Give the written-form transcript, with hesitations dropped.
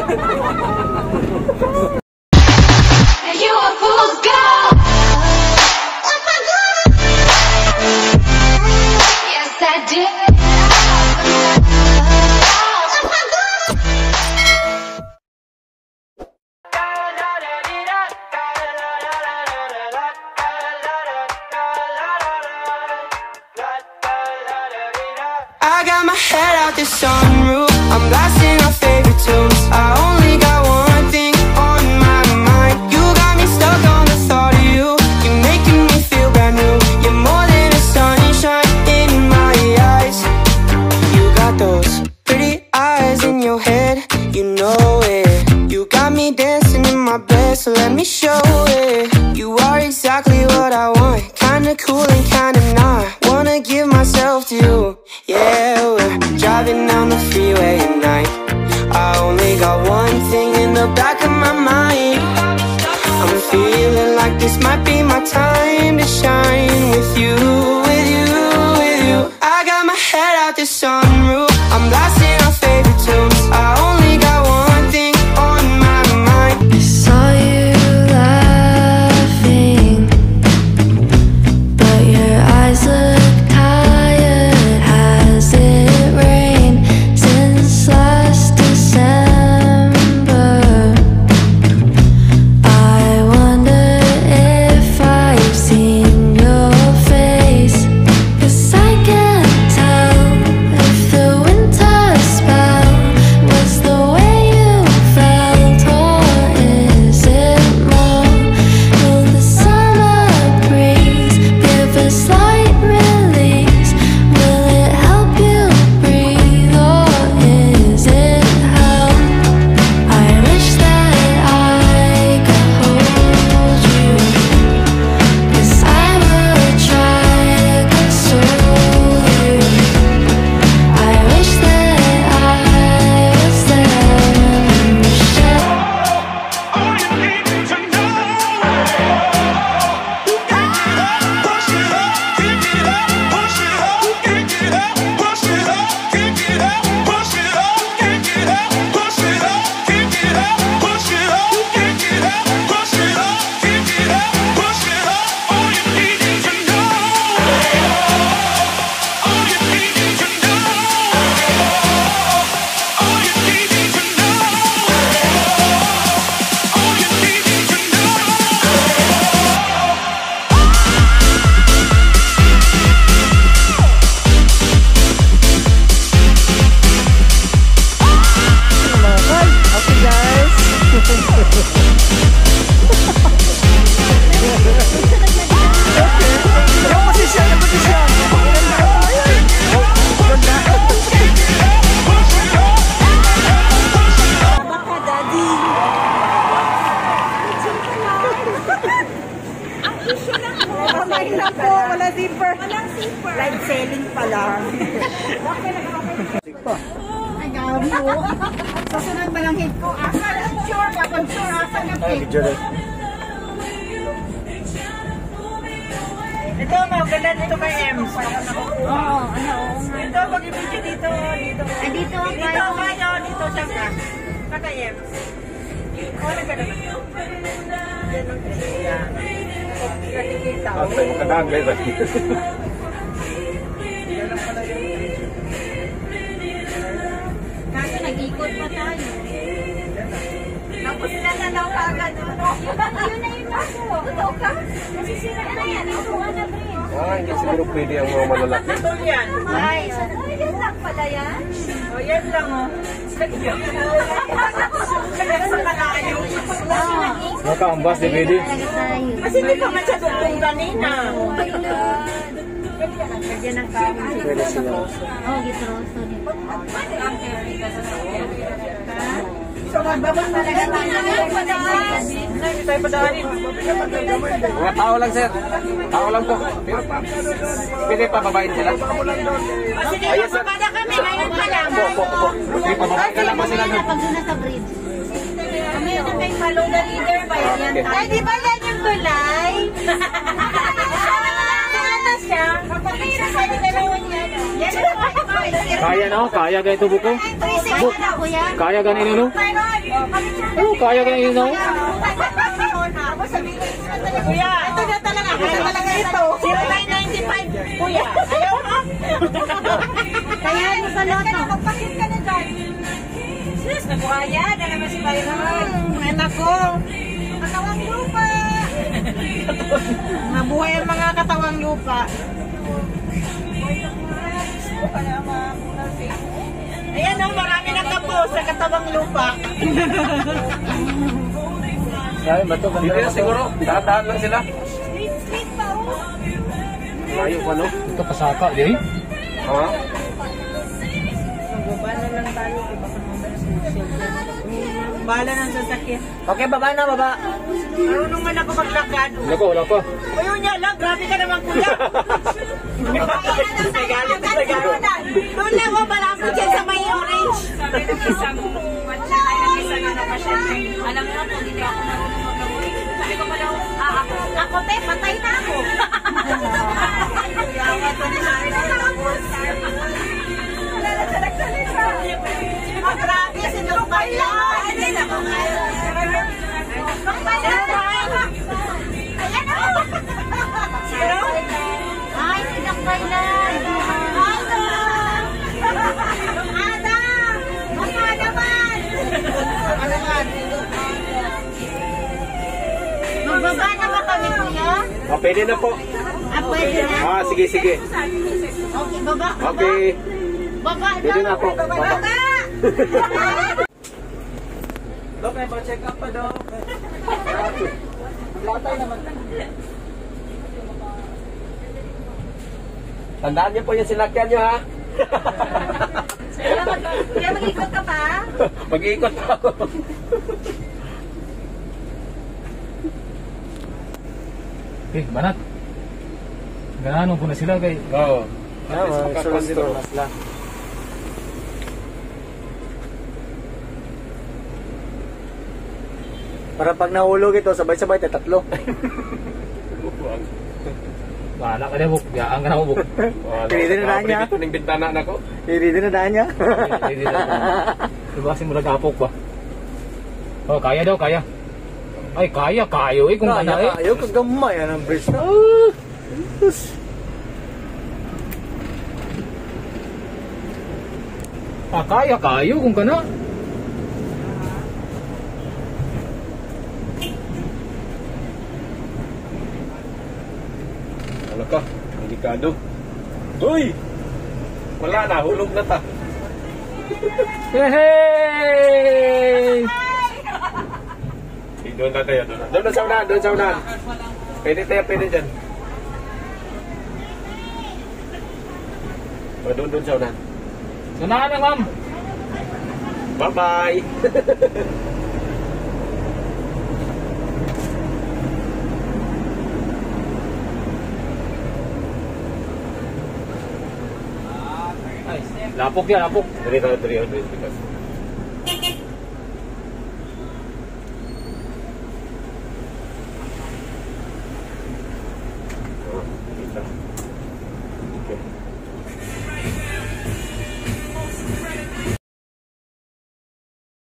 You a fool's gold. Yes, I did. I got my head out the sunroof, I'm blasting our favorite tunes. I only got one thing on my mind. You got me stuck on the thought of you. You're making me feel brand new. You're more than a sunshine in my eyes. You got those pretty eyes in your head, you know it. You got me dancing in my bed, so let me show it. You are exactly what I want, kinda cool and kinda not. Wanna give myself to you. Yeah, we're driving down the freeway at night. I only got one thing in the back of my mind. I'm feeling like this might be my time to shine with you, with you, with you. I got my head out the sunroof, I'm blasting our favorite tunes. I only got one thing on my mind. I saw you laughing, but your eyes look tired. Has it rained since last December? I wonder if I've seen your face, 'cause I can't tell if the winter spell was the way you felt, or is it more? Will the summer breeze give a slight release? Will it help you breathe, or is it help? I wish that I could hold you, 'cause I would try to console you. I wish that I was there when you shed. Wala zipper. Walang zipper. Live selling pala. Ay, gabi mo. Susunod pa lang hit ko. Asa na sure? Kapag sure, asa na hit ko. Ito, maganda dito kay Ems. Oo, ano. Ito, mag-ibigay dito. Dito. Ay, dito ang kayo. Dito ang kayo. Dito siya ka. Kaka Ems. Oo, nagkada. Yan ang kaya. Nakikita ko. Kadagay ba? Kaso nag-ikot pa tayo. Tapos sila na daw kagad. Yun na yun ako. Totoo ka? Nasisira na yan. Ito na rin. Hindi siguro pwede ang mga malalaki. Ito yan. Ay, yan lang pala yan. O, yan lang o. Sa kalayo. Nakaambas di pwede. Kasi hindi pa man siya tutong kanina. Oh my God. Lagyan ng kahoy. Pwede sila. Oh, gitroso nito. So, magbabang talaga tayo. Hindi tayo padaanin. Mga tao lang, sir. Tao lang po. Pero pwede pa babain sila. Sige, magpapada kami. Ngayon pa lang. Sige, pababain ka lang pa sila. Pag doon na sa bridge. Kami yung may follow the leader ba yan? Ay, di ba yan yung tulay? Sana siya. Kapag may nasa yung dalawa niya. Yan ang Kaya na, kaya ganito buko. Buk, Kuya. kaya ganito no? Oh, kaya ganito no? Kuya, ito na talaga. Kaya talaga ito. 0995. Kuya, ayaw mo? Kaya mo sa loto. Magpakit ka na dyan. Sis, nabuhaya na naman si Byron. Anak ko. Katawang lupa. Nabuhay ang mga katawang lupa. Ayan o, marami na kapo sa katawang lupa. Ay, bato, hindi na siguro. Dahan-dahan lang sila. Sweet pa o. Layo pa, no? Ito pasaka, di? Ha? Magbabala lang tayo. Bala ng sasakyan. Okay, baba na, baba. Marunong man ako maglakad. Wala pa. Ayaw niya lang, grabe ka naman kuya. Nagalit na galit. Doon lang ako malapit yan sa may orange. Sabi ng isang pasyente. Alam mo po, hindi ako marunong mag-away. Sabi ko pala, ako te, patay na ako. Yawa to na siya. Wala na siya nagsalita. Grabe, sinukbay lang. Hindi na ko nga. Sinukbay lang. Ayan ako. Sino? Ay, sinakbay lang. Ada! Baka naman! Magbaba na ba kami, kuya? Ah, pwede na po. Ah, pwede na. Ah, sige, sige. Okay, baba. Okay. Baba na. Pwede na po. Baba. Dok, may pa-check up pa, Dok. Maglatay naman. Tandaan niyo po yung sinakyan niyo, ha? Kaya mag-ikot ka pa? Mag-iikot pa ako. Banat. Ganano ko na sila kay. Oo. Sulas-to na sila. Para pag nahulog ito, sabay-sabay tatlo. Bahala ka na buk. Yaan ka na buk. Pwede na daan niya. Ito ng bintana na ko. Hindi na daan niya. Diba kasi mula gapok ba? Oh, kaya daw, kaya. Ay, kaya, kayo eh kung kaya eh. Ayaw, kagamay yan ang bridge na. Ah, kaya, kayo kung kana. Ano ka? Delikado. Uy! Wala na, hulog na ta. Hey! Doon na tayo, doon na. Doon na sa unahan, doon sa unahan. Pwede tayo, pwede dyan. O, doon sa unahan. Sanahan na, ma'am. Bye-bye! Ay, lapok yan, lapok. 300 because